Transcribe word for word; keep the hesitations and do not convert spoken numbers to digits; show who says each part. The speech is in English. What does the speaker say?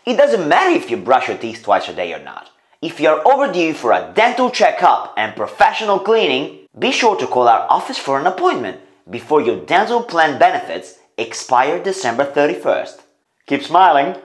Speaker 1: It doesn't matter if you brush your teeth twice a day or not. If you're overdue for a dental checkup and professional cleaning, be sure to call our office for an appointment before your dental plan benefits expire December thirty-first. Keep smiling!